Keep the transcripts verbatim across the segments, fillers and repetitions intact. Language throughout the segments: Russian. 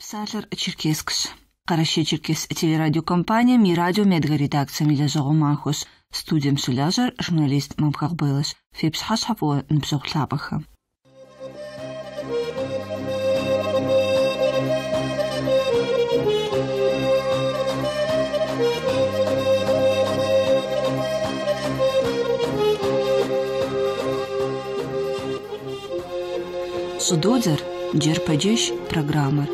Псалъэр Черкескщ. Къарэщей Черкес телерадиокомпания «Ми-радио» медгаредакцием илэжьэгъу махуэщ. Студием щылэжьэр журналист Мамхъэгъбылэщ. Фепщхьэщхьэ фӏыуэ ныбжьэгъу лъапӏэхэм. Щӏыдодзэр джэр пэджэщ программэр.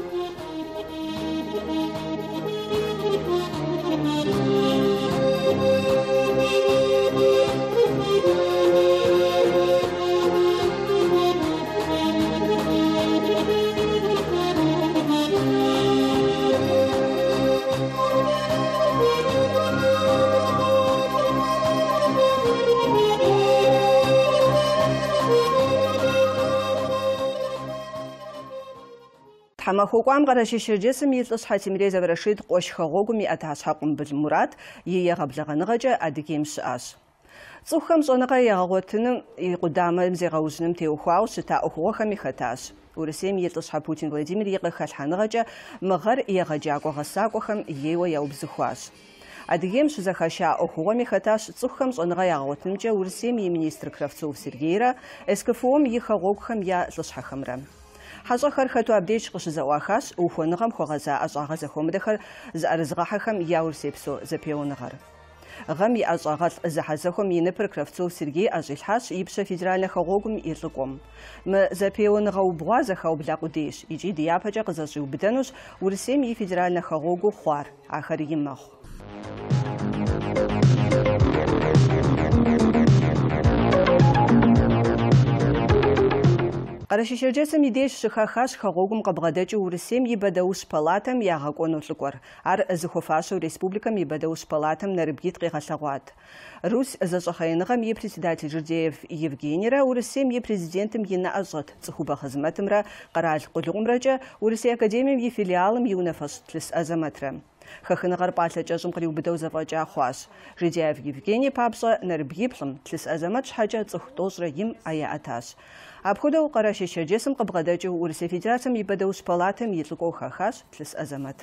Хамахукуам Къарэщей Черкесым илӏыщхьэ Темирей Заврашид къуэшхэгъуэгум и ӏэтащхьэ Къумбыл Мурат и егъэблэгъэныгъэкӏэ Адыгейм щыӏащ. Цӏыхухэм щӏэныгъэ егъэгъуэтыным и къудамэм зегъэужьыным теухуауэ щыта ӏуэхугъуэхэми хэтащ. Урысейм илӏыщхьэ Путин Владимир и къыхэщхьэныгъэкӏэ мыгъэр егъэджакӏуэ гъэсакӏуэхэм ейуэ яубзыхуащ. Адыгейм щызэхэща ӏуэхугъуэми хэтащ цӏыхухэм щӏэныгъэ ягъэгъуэтынымкӏэ Урысейм и министр Кравцов Сергейрэ СКФОм и хэгъуэгухэм я лӏыщхьэхэмрэ. Хьэщӏэхэр хэту абдеж къыщызэӏуахащ ухуэныгъэм хуэгъэза ӏэщӏагъэ зэхуэмыдэхэр зыӏэрызгъэхьэхэм я Урысейпсо зэпеуэныгъэр. Гъэм и ӏэщӏагъэлӏ зэхьэзэхуэм и ныпыр Кравцов Сергей ӏэщӏилъхьащ и пщэ федеральнэ хэгъуэгум и лӏыкӏуэм. Мы зэпеуэныгъэ убгъуа зэхэубла къудейщ икӏи ди япэкӏэ къызэщӏиубыдэнущ Урысейм и федеральнэ хэгъуэгу хъуар, ахэр им мэхъу. Къарэщей Черкесым и деж щыхэхащ хэгъуэгум къэбгъэдэкӏыу Урысейм и Бэдэущ палатэм ягъэкӏуэну лӏыкӏуэр. Ар зыхуэфащэу Республикэм и Бэдэущ палатэм нэрыбгитӏ къегъэлъэгъуат. Русь зэщӏэхъеиныгъэм и председатель Жирдеев Евгенийрэ Урысейм и президентым и нэӏэ щӏэт Цӏыхубэ Хъызмэтымрэ къэрал къулыкъумрэкӏэ Урысей академием и филиалым и унафэщӏ Тлъыс Азэмэтрэ. Хэхыныгъэр пӏалъэ кӏэщӏым къриубыдэу зэфӏэкӏа хъуащ. Жирдеев Евгений папщӏэ нэрыбгиплӏым Тлъыс Азэмэт щхьэкӏэ цӏыху тӏощӏрэ им ӏэ яӏэтащ. Апхуэдэу Къарэщей Черкесым къыбгъэдэкӏыу Урысей Федерацием и Бэдэущ палатэм и лӏыкӏуэу хэхащ Тлъыс Азэмэт.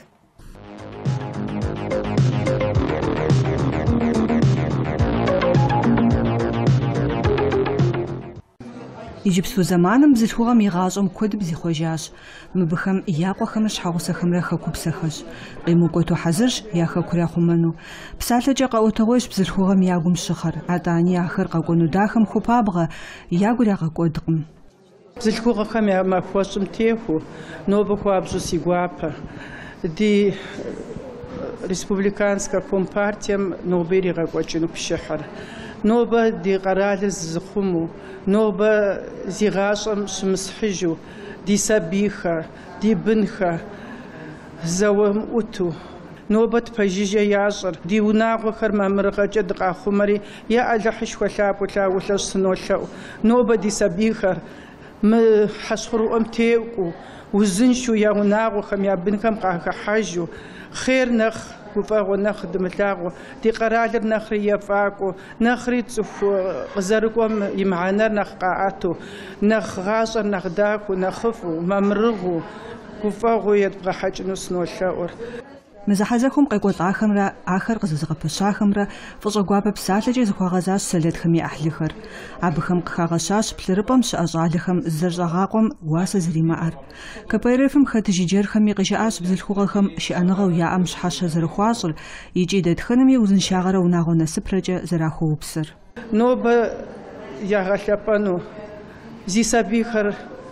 Иджыпсту зэманым бзылъхугъэм и гъащӏэм куэду зихъуэжащ. Мыбыхэм я къуэхэмрэ щхьэгъусэхэмрэ хэкупсэхэщ. Къимыкӏуэту хьэзырщ я хэкур яхъумэну. Псалъэкӏэ къэӏуэтэгъуейщ бзылъхугъэм я гум щыхъэр. Атӏани ахэр къэкӏуэну дахэм хупабгъэ, ягур ягъэкӏуэдкъым. Бзылъхугъэхэм я махуэщӏым техуэ, нобэ хуабжьу си гуапэ. Ди республиканскэ компартием нобэ иригъэкӏуэкӏыну пщыхьыр. Нобэ ди къэралыр зызыхъуму, нобэ зи гъащӏэм щымысхьыжу, ди сабийхэр, ди бынхэр зэуэмыӏуту, нобэ тпэжыжьэ ящӏыр, ди унагъуэхэр мамырыгъэкӏэ дыкъахъумэри е ӏэлыхьышхуэ лъапӏэу лъагъулъэщ сынолъэӏу. Нобэ ди сабийхэр мы хьэщхъурыӏуэм теӏу, узыншэу я унагъуэхэм, я бынхэм къахыхьэжу, хъер нэхъ гуфӏэгъуэ нэхъ дымылъагъуу, ди къэралыр нэхъри ефӏакӏуэу, нэхъри цӏыху къызэрыкӏуэм и мыхьэнэр нэхъ къаӏэту, нэхъ гъащӏэр нэхъ дахэу, нэхъыфӏу, мамырыгъуу, гуфӏэгъуэу едбгъэхьэкӏыну сынолъэӏур. Мы зэхьэзэхуэм къекӏуэлӏахэмрэ ахэр къызэзыгъэпэщахэмрэ фӏыщӏэ гуапэ псалъэкӏэ зыхуагъэзащ Сэлэтхэм и ӏыхьлыхэр. Абыхэм къыхагъэщащ плъырыпӏэм щыӏэ щӏалэхэм зэщӏэгъакъуэм уасэ зримыӏэр. КПРФым хэтыжь иджэрхэми къыжаӏащ бзылъхугъэхэм шыӏэныгъэу яӏэм щхьэщэ зэрыхуащӏыр, икӏи дэтхэнэми узыншагъэрэ унагъуэ насыпрэкӏэ зэрахуэупсыр. Нобэ ягъэлъэпӏэну зи сабийхэр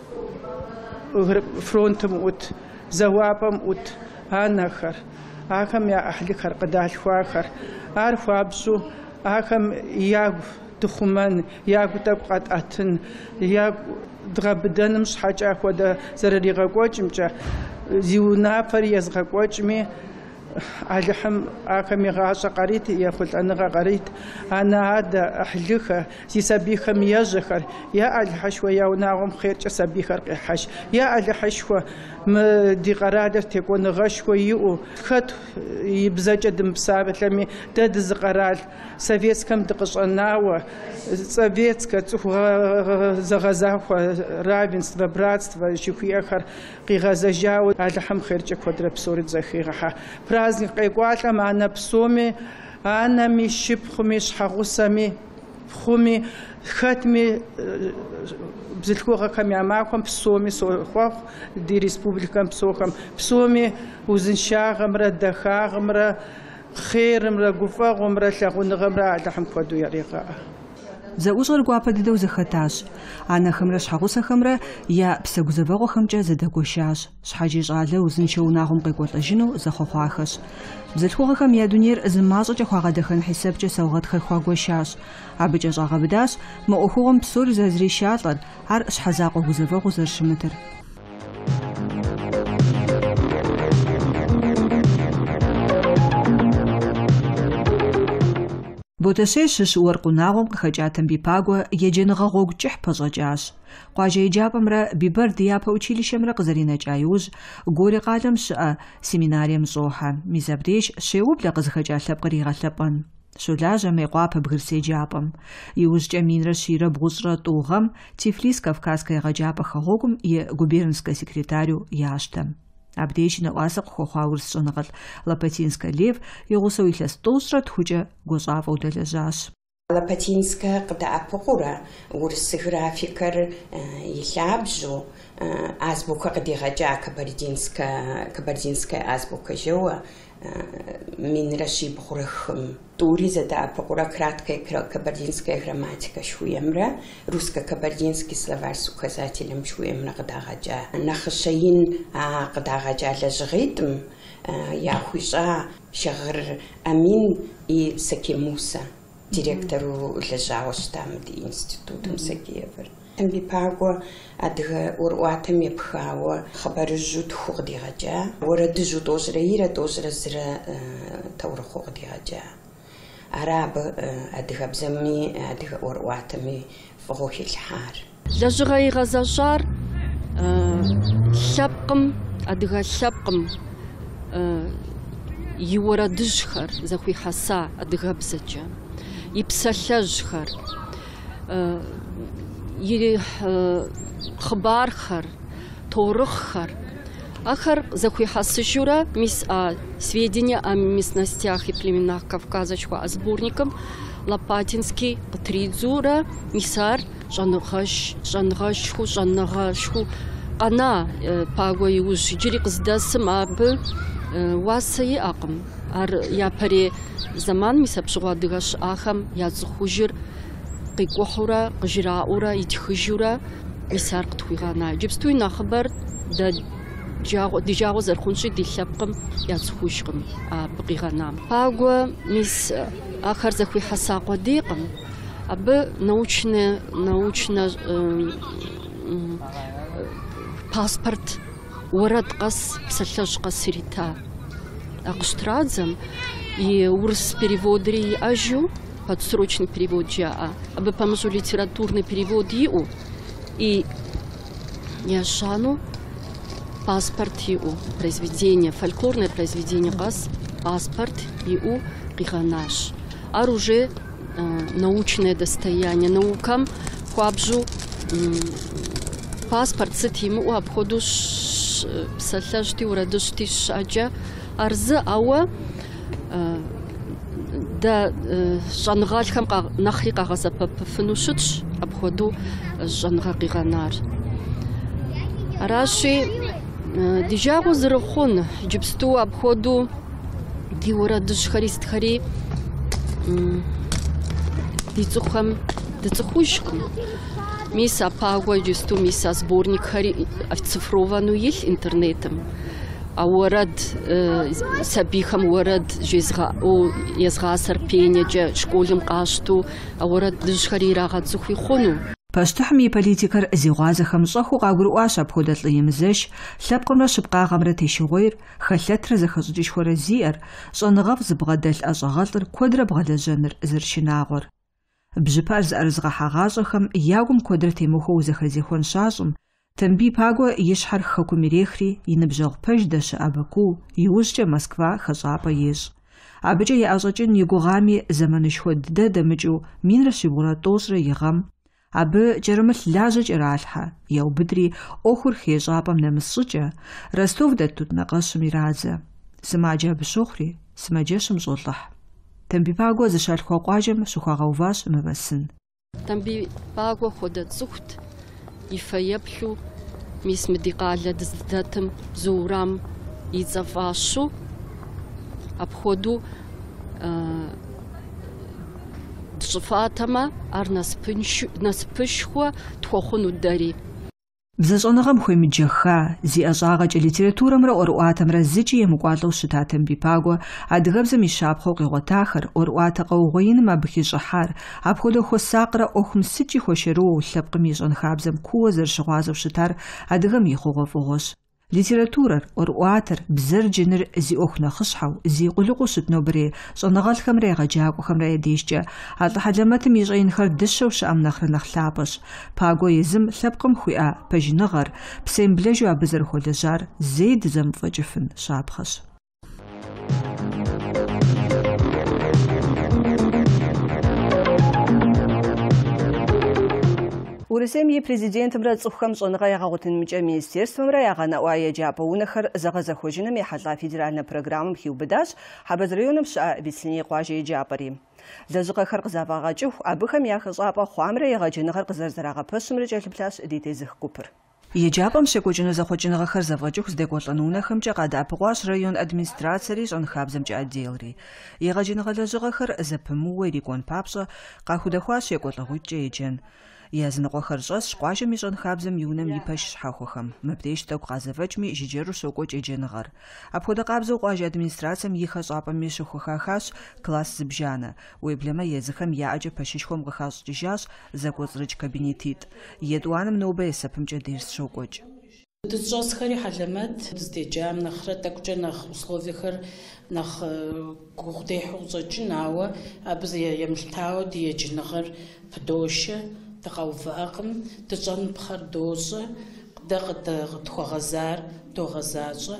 фронтым ӏут, зэуапӏэм ӏут анэхэр, ахэм я ӏыхьлыхэр къыдалъхуахэр, ар хуабжьу ахэм ягу дыхъумэн, ягу тӏэкӏу къэтӏэтын, ягу дгъэбыдэным щхьэкӏэ апхуэдэ зэрыригъэкӏуэкӏымкӏэ, зи унафэр езгъэкӏуэкӏми, ӏэлыхьым ахэм и гъащӏэ къарит, ехъулӏэныгъэ къарит, анэ адэ ӏыхьлыхэр, зи сабийхэм ежьэхэр, е ӏэлыхьышхуэ я унагъуэм хъеркӏэ сабийхэр къехьэщ, е ӏэлыхьышхуэ م دي قرادر تكون غشوا يو خط يبزج دم بسابلمي تد زقرال سوفيت كم دقشناوه سوفيت كتخو زغزاخ равенство братство شخيخر قيغزجاو алхам خيرچ كودر بسورت زخيغه праздник قيقوالا معنا بسومي انا مش بخمش حغوسمي بخمي ختمي بزلكوغا كم يعماكم بسومي سوخوخ دي ريسبوبليكا بسوخم بسومي وزنشاغمرا دخاغمرا خيرمرا قفاغمرا شاغونغمرا لحم كودو يريقا زاوشغر قوابا ديدو زخطاش انا خمرا شحغوسا خمرا يا بساقوزباغو خمجا زدقوشاش شحاجي شغالة وزنشاوناغم قيقوطاجينو زخوخواخش بزلخوغخم يادونير زمازوجا خواغدخن حسابجا سوغدخل خواغوشاش عبجا شغابداش مؤخوغم بسور زازري شاطر عر شحزاقو غوزباغو زرشمتر بوتسي شش ورقناغم خجاتم بيباغوا يجنغا غوغ جح بزجاش قواجي جابمرا بيبر ديابا училищемра قزرينا جايوز غوري قادم شا سيميناريم زوحا ميزابريش شيوبلا قزخجالب قريغالبن شولاجا ميقواب بغرسي جابم يوز جامينرا شيرا بغزرا توغم تيفليس كافكاسكا غجابا خغوغم ي губернская секретарю яштам Абдеич на уасак хохауэрс щӏэныгъэл Лопатинскэ лев игъусэу илъэс тӏощӏрэ тхукӏэ гуащӏафӏэу дэлэжьащ. Лопатинскэ къыдэӏэпыкъуурэ урыс графикэр илъабжьу азбукэ къыдегъэкӏа кабардинскэ кабардинскэ азбукэ жьэуэ минрэ щибгъурэ хым тӏури зэдэӏэпыкъуурэ краткая кабардинская грамматика шхуемрэ русско-кабардинский словарь с указателем шхуемрэ къыдагъэкӏа. Нэхъыщэ ин къыдагъэкӏа лэжьыгъитӏым яхуищӏа Щагъыр Амин и Саким Муса, директору лэжьауэ щыта мы институтым Сакиевыр. Бипагуэ адыгэ ӏуэрыӏуатэм епхауэ хъыбарыжьу тху къыдигъэкӏа, уэрэдыжьу тӏощӏрэ ирэ тӏощӏрэ зырэ таурыхъуэу къыдигъэкӏа. Ара абы адыгэбзэми адыгэ ӏуэрыӏуатэми фӏыгъыу хилъхьар. Лэжьыгъэ игъэзэщӏар лъэпкъым, адыгэ лъэпкъым и уэрэдыжьхэр зэхуихьэса адыгэбзэкӏэ, и псалъэжьхэр, и хъыбархэр, таурыхъхэр, ахэр зэхуихьэсыжурэ мис сведения о местностях и племенах Кавказа шхуаӏэ сборникым Лопатинский къытридзурэ мисар щӏэныгъэщ, щӏэныгъэщху, щӏэныгъэщху къэна пагуэ иужь иджыри къыздэсым абы уасэ иӏэкъым. Ар япэрей зэман мис апщыгъуэ адыгэ щыӏахэм яцӏыхужыр къикӏухьурэ, къыжраӏуурэ, итхыжурэ мис ар къытхуигъэна. Иджыпстуи нэхъыбэр ди жагъуэ зэрыхъунщи ди лъэпкъым яцӏыхужкъым абы къигъэнам. Пагуэ мис ахэр зэхуихьэса къудейкъым. Абы научнэ научнэ паспорт уэрэд къэс, псалъэжь къэс ирита. Акъущтрадзэм и урыс переводри иӏэжу, подсрочный перевод жаӏэ, абы пэмыщӏу литературный перевод иӏэу и ящану паспорт иӏэу, произведение, фольклорное произведение къэс, паспорт иӏэу къигъэнащ. Ар уже научное достояние. Наукам хуабжьу паспорт сыт имыӏэу апхуэдэу псалъэжьти, уэрэдыжьти щыӏэкӏэ арзы, ауэ дэ щӏэныгъэлӏхэм нэхъри къагъэзэпэпыфыну щытщ апхуэдэу щӏэныгъэ къигъэнар. Аращи ди жагъуэ зэрыхъун иджыпсту апхуэдэу ди уэрэдыжьхэри стхэри ди цӏыхухэм дыцӏыхужкъым. Мис а пагуэ иджыпсту мис а сборникхэри цифрованэу илъ интернетым. А уэрэд сабийхэм уэрэд езгъасэр пенэкӏэ школым къащту а уэрэдыжьхэри ирагъэцӏыхуи хъуну. Пащтыхьым и политикэр зигъуазэхэм щӏэхыу къагурыӏуащ апхуэдэ лӏыемызэщ лъэпкъымрэ шыпкъагъэмрэ тещыгъуейр, хъэлъэтрэ зэхэщӏыкӏышхуэрэ зиӏэр, щӏэныгъэфӏ зыбгъэдэлъ ӏэщӏагъэлӏыр куэдрэ бгъэлэжьэныр Тамби пагуэ и щхьэр хэкум ирехри, и ныбжьэгъу пэж дэщыӏэ Баку, иужькӏэ Москва хэщӏапӏэ ещӏ. Абыкӏэ яӏэщӏэкӏын и гугъами зэманышхуэ дыдэ дэмыкӏыу минрэ щибгъурэ тӏощӏрэ и гъэм абы кӏэрымылъ лажьэ кӏэралъхьэ, яубыдри ӏуэхур хей щӏапӏэм нэмыс щӏыкӏэ, Ростов дэт тутнакъэщым ирадзэ. Сымаджэ абы щохъури, сымаджэщым щӏолӏыхь. Тамби пагуэ зыщалъхуа къуажэм щыхуагъэуващ мывэсын. Тамби пагуэ хуэдэ цӏыхут и фэеплъу мис мы ди къалэ дыздэтым зы урам ицӏэфӏащу апхуэду дщӏыфатэмэ ар насыпышхуэ тхуэхъуну дэри. Бзэщӏэныгъэм хуемыджэха, зиӏэ щӏагъэкӏэ литературэмрэ ӏуэрыӏуатэмрэ зыкӏи емыкӏуалӏэу щыта Тамби пагуэ адыгэбзэм и щапхъэу къигъуэтахэр, ӏуэрыӏуатэ къэугъуеиным абы хищӏыхьар, апхуэдэу хуэсакърэ ӏуэхум сыткӏи хуэшэроуэ лъэпкъым и щӏэнхабзэм куууэ зэрыщыгъуазэу щытар адыгэм и хъугъуэфӏыгъуэщ. Литературэр, ӏуэрыӏуатэр, бзэр джыныр зи ӏуэху нэхъыщхьэу, зи къулыкъуу щыт нобэрей щӏэныгъэлӏхэмрэ егъэджакӏуэхэмрэ я дежкӏэ а лӏыхьэлэмэтым и щӏеинхэр дыщэу щыӏэм нэхърэ нэхъ лъапӏэщ. Пагуэ езым лъэпкъым хуиӏа пэжыныгъэр, псейм блэжу абы зэрыхуэлэжьар зэи дызэмыфӏэкӏыфын щапхъэщ. Урысейм и президентымрэ цӏыхухэм щӏэныгъэ ягъэгъутынымкӏэ министерствэмрэ ягъэнэӏуа еджапӏэ унэхэр зэгъэзэхуэжыным ехьэлӏа федеральнэ программэм хиубыдащ Хьэбэз районым щыӏэ Беслъэней къуажэ еджапӏэри. Лэжьыгъэхэр къызэфӏагъэкӏыху, абыхэм я хэщӏапӏэ хъуамрэ егъэджэныгъэр къызэрызэрагъэпэщымрэ кӏэлъыплъащ Дитей Зыхкупыр. Еджапӏэм щекӏуэкӏыну зэхъуэкӏыныгъэхэр зэфӏэкӏыху здэкӏуэлӏэн унэхэмкӏэ къадэӏэпыкъуащ район администрацэри щӏэнхабзэмкӏэ отделри. Егъэджэныгъэ лэжьыгъэхэр зэпымыууэ ирикӏуэн папщӏэ къахудэхуащ екӏуэлӏыгъуитӏкӏэ еджэн. Языныкъуэхэр щӏэсщ къуажэм и щӏэнхабзэм и унэм и пэш щхьэхуэхэм. Мыбдеж тӏэкӏу къазэфӏэкӏми, жыджэру щокӏуэкӏ еджэныгъэр. Апхуэдэ къабзэу къуажэ администрацием и хэщӏапӏэми щыхуэхахащ класс зыбжанэ. Уеблэмэ езыхэм яӏэкӏэ пэшыщхуэм къыхащӏыкӏыжащ зэгуэцӏрыкӏ кабинетитӏ. Етӏуанэм нобэ есэпымкӏэ дерс щокӏуэкӏ. Дызщӏэсхэри хьэлэмэт дыздеджам нэхърэ тӏэкӏукӏэ нэхъ условиехэр нэхъ гугъу дехьу къыщӏэкӏын, ауэ абы емылъытауэ ди еджэныгъэр пыдощэ. Дыкъэувыӏэкъым, дыщӏэн пхъэр дощӏэ, дэ къытхуэгъэзар догъэзащӏэ.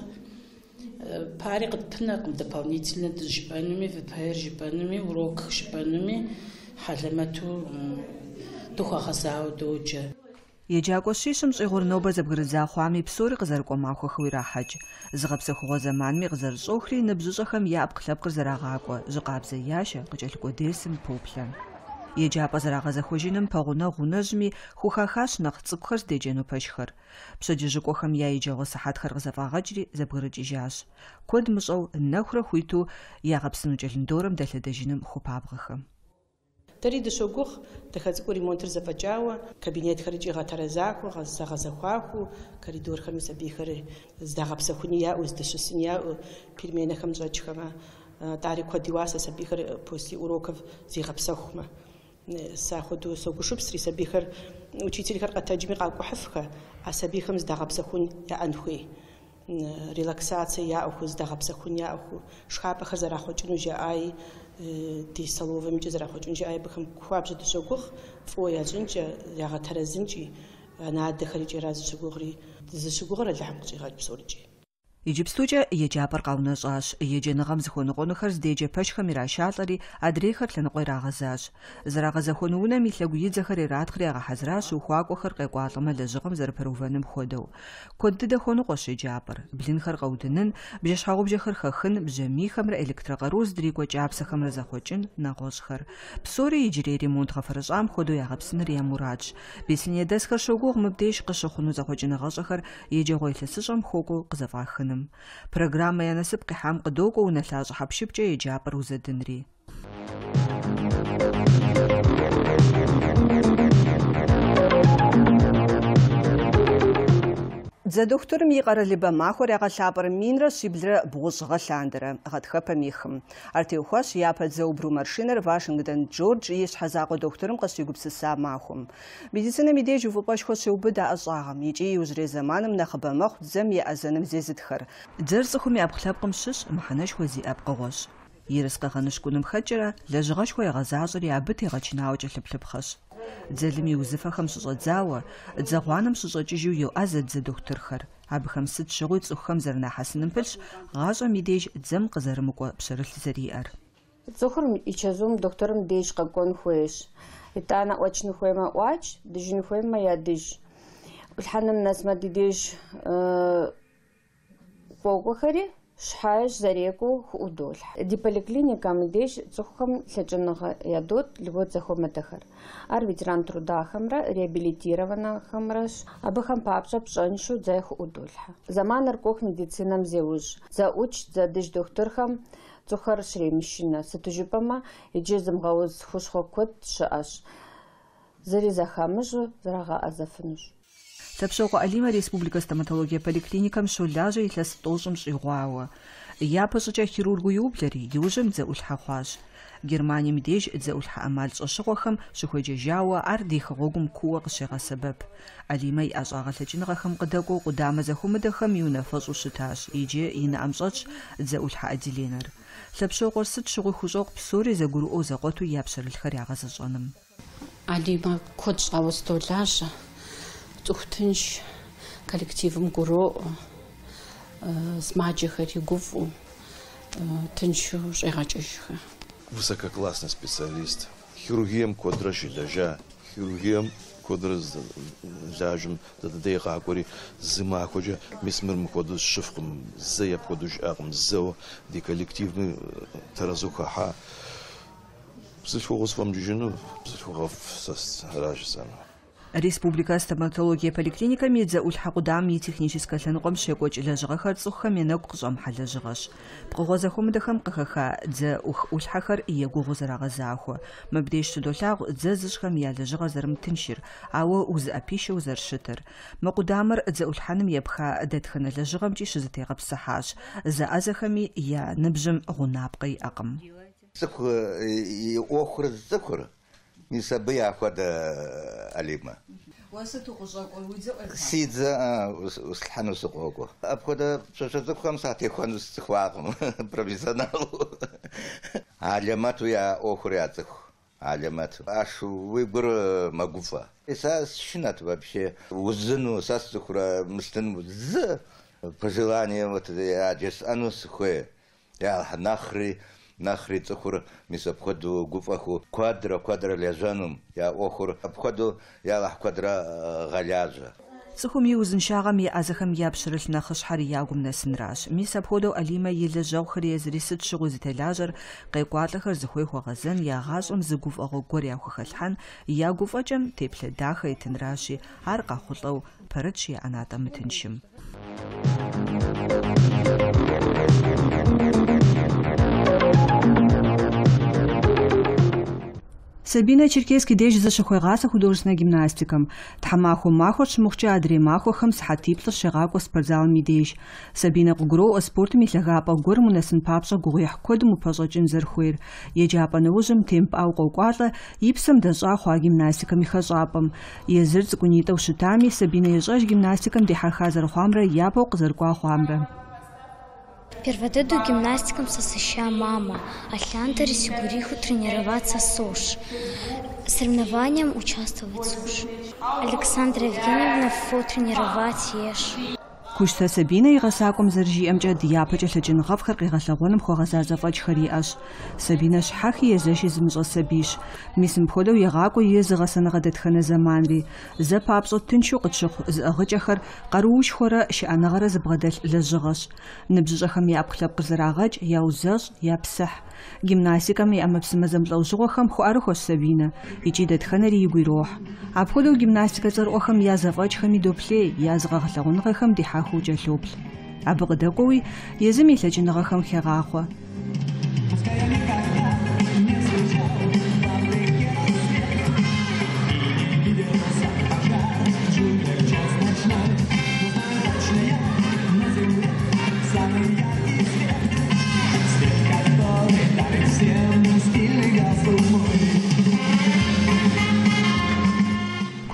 Пари къытпынэркъым дополнительно жыпӏэнуми, ВПР жыпӏэнуми, урок жыпӏэнуми, хьэлэмэту дыхуэгъэзауэ доджэ. Еджакӏуэ щищым щӏигъур нобэ зэбгрыдза хъуами псори къызэрыкӏуэ махуэхэу ирахьэкӏ. Зыгъэпсэхугъуэ зэманми къызэрыщӏохри ныбжьыщӏэхэм я ӏэпкълъэпкъыр зэрагъакӏуэ, жьыкъабзэ ящэ, къыкӏэлъыкӏуэ дерсым поплъэ. Еджапӏэ зэрагъэзэхуэжыным пэгъунэгъу унэжьми хухахащ нэхъ цӏыкӏухэр здеджэну пэшхэр. Пщэдджыжьыкӏуэхэм я еджэгъуэ сыхьэтхэр къызэфӏагъэкӏри зэбгрыкӏыжащ. Куэд мыщӏэу нэхурэ хуиту ягъэпсыну кӏэлындорым дэлъэдэжыным хупабгъэхэм. Дэри дыщогугъ дахэцӏыкӏуэ ремонтыр зэфӏэкӏауэ, кабинетхэри кӏигъэтэрэзахуэ, зэгъэзэхуахуэу, коридорхэми сабийхэр здагъэпсэхуни яӏэу, здэщысын яӏэу, переменэхэм щӏэкӏхэмэ, тӏари куэд и уасэ сабийхэр после уроков зигъэпсэхумэ. Сахуэду согушыпсри сабийхэр учителхэр къэтэджми къакӏухьыфхэ, а сабийхэм здагъэпсэхун яӏэн хуей. Релаксация яӏэху, здагъэпсэхун яӏэху, шхапӏэхэр зэрахъуэкӏыну жаӏаи, ди столовыймкӏэ зэрахъуэкӏыну жаӏаи абыхэм хуабжьу дыщогугъ, фӏыуэ ящӏынкӏэ, ягъэтэрэзынкӏи, анадэхэри кӏэра зыщыгугъри, зыщыгугъыр Алыхьым къыщӏигъэкӏ псорыкӏи. Иджыпстукӏэ еджапӏэр къаунэщӏащ. Еджэныгъэм зыхуэныкъуэнухэр здеджэ пэшхэм иращалӏэри, адрейхэр лъэныкъуэ ирагъэзащ. Зэрагъэзэхуэну унэм и лъэгу идзэхэр иратхъри ягъэхьэзыращ ухуакӏуэхэр къекӏуалӏэмэ лэжьыгъэм зэрыпэрыуваным хуэдэу. Куэд дыдэ хуэныкъуэщ еджапӏэр. Блынхэр къэудынын, бжэщхьэгъубжэхэр хэхын, бжьамийхэмрэ электрокъаруз здрикӏуэ кӏапсэхэмрэ зэхъуэкӏын нэгъуэщӏхэр. Псори иджырей ремонт гъэфэрыщӏам хуэдэу ягъэпсыныр я мурадщ. Беслъэней дэсхэр щогугъ мыбдеж къыщыхъуну зэхъуэкӏыныгъэщӏэхэр еджэгъуэ илъэсыщӏэм хуокӏуэу къызэфӏахыным. Программэ я насып къихьам къыдокӏуэ унэлъащӏэ хьэпшыпкӏэ еджапӏэр узэдынри. Дзэ дохутырым и къэралыбэ махуэр ягъэлъапӏэр минрэ щиблрэ бгъущӏ гъэлъандэрэ гъэтхэпэм ихым. Ар теухуащ япэ дзэ убру маршинэр Вашингтон Джордж и щхьэзакъуэ дохутырым къыщигупсыса махуэм. Медицинэм и деж уфӏыпӏэшхуэ щеубыд а ӏэщӏагъым, икӏи иужьрей зэманым нэхъыбэ мэхъу дзэм еӏэзэным зезытхэр. Дзэр цӏыхум и ӏэпкълъэпкъым щыщ мыхьэнэшхуэ зиӏэ пкъыгъуэщ. Ерыскъы гъэныщкӏуным хэкӏэрэ лэжьыгъэшхуэ ягъэзащӏэри абы тегъэчынауэ кӏэлъыплъыпхъэщ. дзэлым и узыфэхэм щыщӏэдзауэ, дзэгъуанэм щыщӏэкӏыжу йоӏэзэ дзэ дохутырхэр. Абыхэм сыт щыгъуи цӏыхухэм зэрынахьэсыным пылъщ гъащӏэм и деж дзэм къызэрымыкӏуэ пщэрылъ зэриӏэр. Цӏыхур ичэзум докторым деж къэкӏуэн хуейщ. Итӏанэ ӏуэчын хуеймэ ӏуач, дыжын хуеймэ ядыж. Ӏулъхьэным нэсмэ ди деж кӏуэкӏуэхэри шхьэж зэрекӏуэу хыӏу долъхь. Ди поликлиникэм деж цӏыхухэм лъэкӏыныгъэ ядот льгот зэхуэмыдэхэр. Ар ветеран трудахэмрэ реабилитированэхэмрэщ. Абыхэм папщӏэ пщӏэншэу дзэ хыӏу долъхьэ. Заманыр кӏуэх медицинэм зеужь. Дзэӏуч, дзэдыж дохутырхэм цӏыхухэр щремышынэ. Сыту жыпӏэмэ, иджы зымыгъэуз хущхъуэ куэд щыӏэщ. Зыри зэхамыщӏу зрагъэӏэзэфынущ. Лъэпщӏыгъуэ Алимэ Республикэ стоматологие поликлиникэм щолажьэ илъэс тӏощӏым щӏигъуауэ. Япэ щӏыкӏэ хирургу иублэри, иужьым дзэӏулъхьэ хъуащ. Германием и деж дзэӏулъхьэ ӏэмал щӏэщыгъуэхэм щыхуеджэжауэ ар ди хэгъуэгум куууэ къыщегъэсэбэп. Алимэ и ӏэщӏагъэ лъэкӏыныгъэхэм къыдэкӏуэу къудамэ зэхуэмыдэхэм и унафэщӏу щытащ, иджы и нэӏэм щӏэтщ дзэӏулъхьэ отделенэр. Лъэпщыгъуэр сыт щыгъуи хущӏокъу псори зэгурыӏуэу зэкъуэту я пщэрылъхэр ягъэзэщӏэным. Алимэ куэд щӏауэ здолажьэ. Цӏыху коллективым гуроӏуэ, сымаджэхэри гуфӏу, тыншу щӏегъэкӏыжхэ. Высококлассный специалист. Хирургием куэдрэ щилэжьа, хирургием куэдрэ лажьэм дэдэ къакӏуэри зы махуэкӏэ мис мыр мыхуэдэу щыфкъым, зэ апхуэдэу жыӏэкъым, зэуэ ди коллективми тэрэзу хэхьа. Бзылъхугъуэ сфӏэмыжыну, бзылъхугъуэ аращ сэмэ. Республикэ стоматологие поликлиникэми дзэӏулъхьэ къудам и техническэ лъэныкъуэм щекӏуэкӏ лэжьыгъэхэр цӏыхухэм я нэгу къыщӏэмыхьэ лэжьыгъэщ. Пкъыгъуэ зэхуэмыдэхэм къыхэха дзэ ӏулъхьэхэр егугъуу зэрагъэзахуэ. Мыбдеж щыдолъагъу дзэ зыщӏхэм я лэжьыгъэ зэрымытыншыр, ауэ узыӏэпишэу зэрыщытыр. Мы къудамэр дзэӏулъхьэным епха дэтхэнэ лэжьыгъэмкӏи щызэтегъэпсыхьащ. Зэӏэзэхэми я ныбжьым гъунапкъэ иӏэкъым. Цӏыху и ӏуэхур цӏыхур. Мис абы яхуэдэ Алимэ. Си дзэ услъхьэну сыкъокӏуэ. Апхуэдэ пщэщэ цӏыхухэм сатехуэну сцӏыхуакъым, профессионалу. Алэмэту я ӏуэхур яцӏыху. Алэмэту. Аш уи гур мэгуфӏэ. Сэ сшынэт вообще. Узыну, сэ сцӏыхурэ мыстыну зы пожелание вот аджесӏэну сыхуей. Я нэхъри Нахри цӏыхур мис апхуэдэу гуфӏэху куэдрэ куэдрэ лэжьэнум я ӏуэхур апхуэдэу ялэхь куэдрэ гъэлажьэ. Цӏыхум и узыншагъэм и ӏэзэхэм я пщэрылъ нэхъыщхьэр ягум нэсынращ. Мис апхуэдэу Алимэ и лэжьэгъухэри езыри сыт щыгъуи зытелажьэр къекӏуалӏэхэр зыхуей хуэгъэзэн я гъащӏэм зы гуфӏэгъуэ гуэр яхуэхэлъхьэн, я гуфӏэкӏэм теплъэ дахэ итынращи, ар къахъулӏэу пэрытщ я ӏэнатӏэ мытыншым. Сабинэ Черкесский деж зыщыхуегъасэ художественной гимнастикэм. Тхьэмахуэ махуэр щымыхъукӏэ адрей махуэхэм сыхьэтиплӏыр щегъакӏуэ спортзалым и деж. Сабинэ къыгуроӏуэ спортым и лъагапӏэ гуэрым унэсын папщӏэ гугъуехь куэдым упэщӏэкӏын зэрыхуейр. Еджапӏэ нэужьым темпӏауэ къокӏуалӏэ и псэм дэщӏа хъуа гимнастикэм и хэщӏапӏэм. Езыр цӏыкӏунитӏэу щытами, Сабинэ ещӏэж гимнастикэм дехьэрха зэрыхъуамрэ япэу къызэрыкӏуа хъуамрэ. Перводыду гимнастикам сосыща мама, а Ляндаре Сигуриху тренироваться Сош. Соревнованиям участвовать Сош. Александра Евгеньевна фо тренировать ешь. Кущтэ Сабинэ и гъэсакӏуэм зэрыжиӏэмкӏэ дяпэкӏэ лъэкӏыныгъэфӏхэр къигъэлъэгъуэным хуэгъэзазэ фӏэкӏхэр иӏэщ. Сабинэ щхьэхи езэши зымыщӏэ сабийщ. Мис мыпхуэдэу егъакӏуэ и зыгъэсэныгъэ дэтхэнэ зэманри. Зэ папщӏэ тыншу къытщыхъу зыӏыгъыкӏэхэр къаруушхуэрэ щыӏэныгъэрэ зыбгъэдэлъ лэжьыгъэщ. Ныбжьыщӏэхэм я ӏэпкълъэпкъыр зэрагъэкӏ, яузэщӏ, япсыхь. Гимнастикэм и ӏэмэпсымэ зэмылӏэужьыгъуэхэм хуэӏэрыхуэщ Сабинэ, икӏи дэтхэнэри игу ирохь. Апхуэдэу гимнастикэ цӏэрыӏуэхэм я зэфӏэкӏхэми доплъей, я зыгъэгъэлъэгъуныгъэхэм дихьэхыу кӏэлъоплъ. Абы къыдэкӏуэуи езым и лъэкӏыныгъэхэм хегъахъуэ.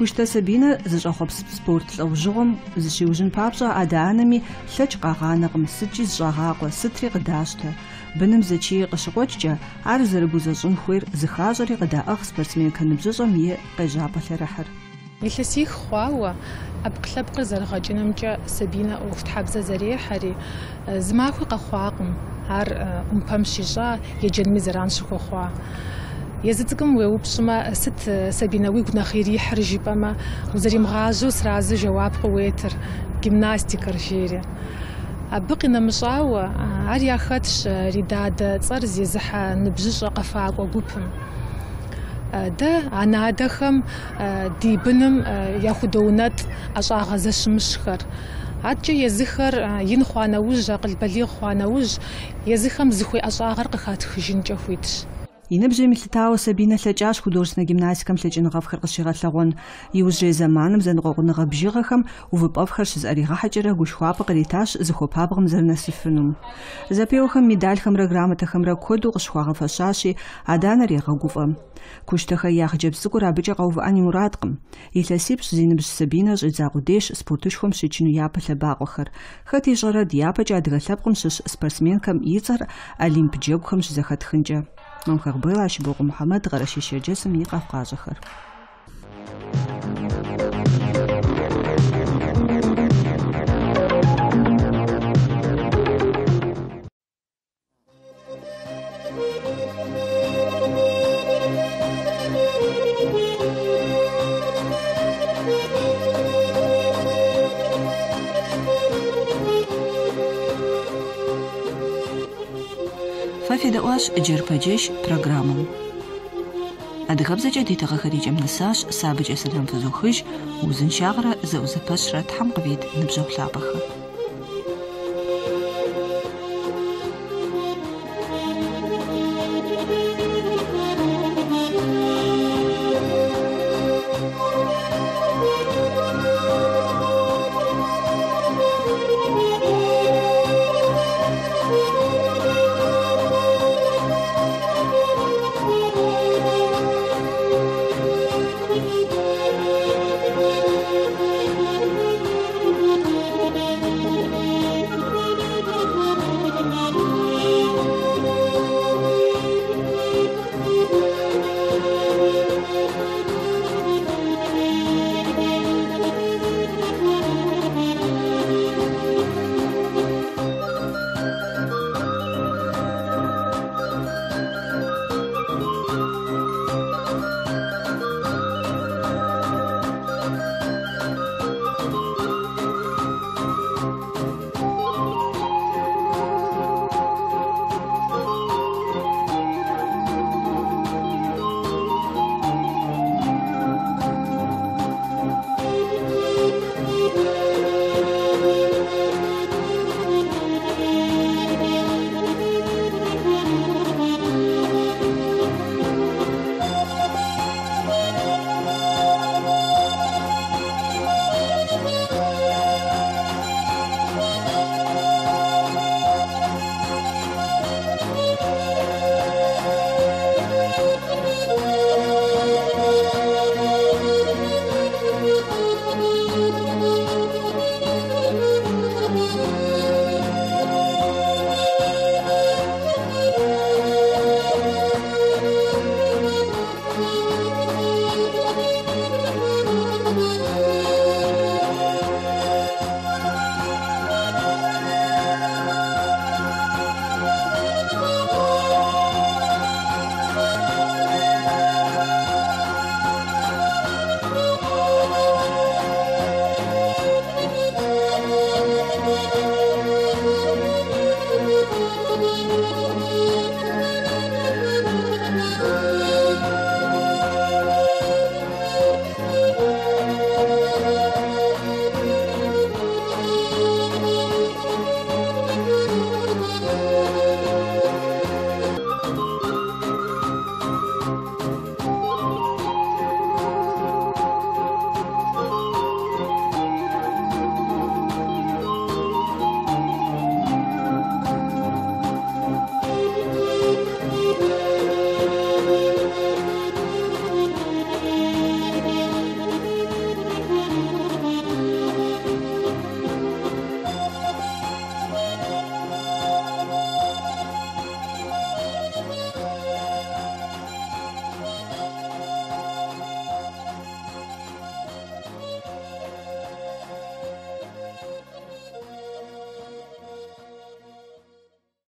Кушта Сабина зэщӏэхъуэпс спорт лӏэужьыгъуэм зыщиужьын папщӏэ адэ-анэми лъэкӏ къагъанэкъым, сыткӏи зыщӏагъакъуэ, сытри къыдащтэ. Быным зэчий къыщыкъуэкӏкӏэ, ар зэрыбузэщӏын хуейр зыхащӏэри къыдаӏыгъ спортсменкэ ныбжьыщӏэм и къежьапӏэ лъэрыхьыр. Илъэсих хъуауэ ӏэпкълъэпкъыр зэрыгъэкӏынымкӏэ Сабинэ ӏуэхутхьэбзэ зэрехьэри зы махуи къэхъуакъым, ар ӏумпэм щищӏа, еджэнми зэран щыхуэхъуа. Езы цӏыкӏум уеупщӏмэ, сыт Сабинэ уигу нэхъ ирихьыр жипӏэмэ, узэримыгъажьэу сразу жэуап къыуетыр, гимнастикэр жери. Абы къинэмыщӏауэ, ар яхэтщ Ридадэ цӏэр зезыхьэ ныбжьыщӏэ къэфакӏуэ гупым. Дэ анадэхэм ди быным яхудоунэт ӏэщӏагъэ зэщымыщхэр. Аткӏэ езыхэр ин хъуа нэужь, акъыл балигъ хъуа нэужь, езыхэм зыхуей ӏэщӏагъэр къыхатхыжынкӏэ хуитщ. И ныбжьым илъытауэ Сабинэ лъэкӏащ художественнэ гимнастикэм лъэкӏыныгъэфӏхэр къыщигъэлъэгъуэн. И ужьрей зэманым зэныкъуэкъуныгъэ бжыгъэхэм увыпӏэфхэр щызэригъэхьэкӏэрэ гушхуапӏэ къритащ зыхуэпабгъым зэрынэсыфыну. Зэпеуэхэм медалхэмрэ грамотэхэмрэ куэду къыщхуагъэфэщащи, адэ-анэр егъэгуфӏэ. Куштэхэ я хъыджэбз цӏыкӏур абыкӏэ къэувыӏэн и мурадкъым. Илъэсипщӏ зи ныбжь Сабинэ щӏидза къудейщ спортышхуэм щекӏыну япэ лъэбакъуэхэр. Хэт ищӏэрэ ди япэкӏэ адыгэ лъэпкъым щыщ спортсменхэм и цӏэр олимп джэгухэм щызэхэтхынкӏэ. Мамхэгбыл Ащыбокъу Мухьэмэд, Гъэрэщей Шэрджэсым и къэвкъащӏэхэр. Фэфедэӏуащ Джэрпэджэщ программэм. Адыгэбзэкӏэ ди тыгъэхэри кӏэмынысащ, сабыкӏэ сэлам фызухыж, узыншагърэ зэӏузэпэщрэ Тхьэм къывит ныбжьэгъу лъапӏэхэр.